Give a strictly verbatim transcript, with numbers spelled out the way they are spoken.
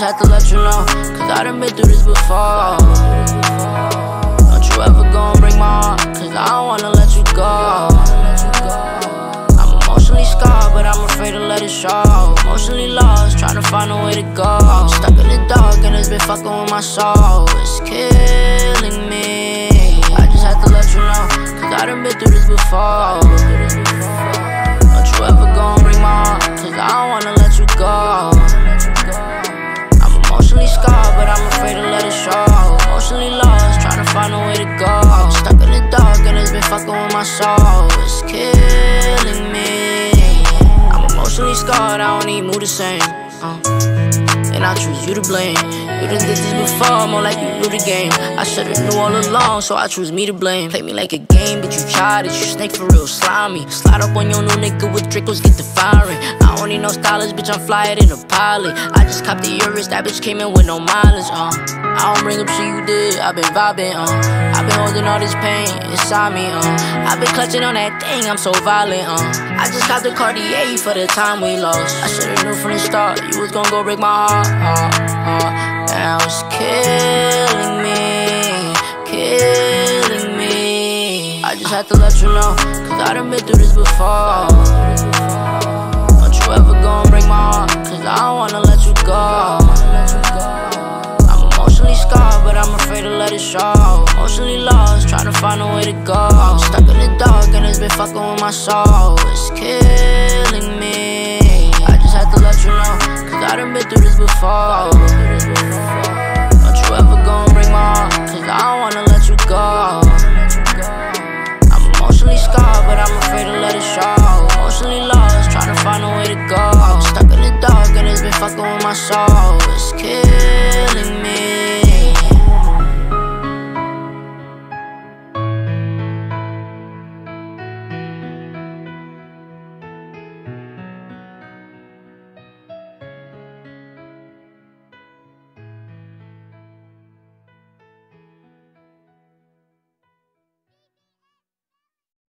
just had to let you know, cause I done been through this before. Don't you ever gon' break my heart, cause I don't wanna let you go. I'm emotionally scarred, but I'm afraid to let it show. Emotionally lost, trying to find a way to go. I'm stuck in the dark and it's been fucking with my soul. It's killing me. I just had to let you know, cause I done been through this before. Don't you ever gon' break my heart, cause I don't wanna let you go. I'm emotionally scarred, but I'm afraid to let it show. Emotionally lost, trying to find a way to go. I'm stuck in the dark and it's been fucking with my soul. It's killing me. I'm emotionally scarred, I don't even move the same. uh. And I choose you to blame. You done did this before, more like you knew the game. I should've knew all along, so I choose me to blame. Play me like a game, but you tried it. You snake for real, slimy. Slide up on your new nigga with Dracos, get the firing. I don't need no stylist, bitch, I'm flyer than a pilot. I just copped the Urus, that bitch came in with no mileage, uh I don't bring up shit you did, I been vibing, uh I been holding all this pain inside me, uh I been clutching on that thing, I'm so violent, uh I just copped the Cartier for the time we lost. I should've knew from the start, you was gon' go break my heart, uh, uh Now it's killing me, killing me. I just had to let you know, cause I done been through this before. Don't you ever gon' break my heart, cause I don't wanna let you go. I'm emotionally scarred, but I'm afraid to let it show. Emotionally lost, trying to find a way to go. I'm stuck in the dark and it's been fucking with my soul. It's killing me. I just had to let you know, cause I done been through this before. Don't you ever gon' break my heart,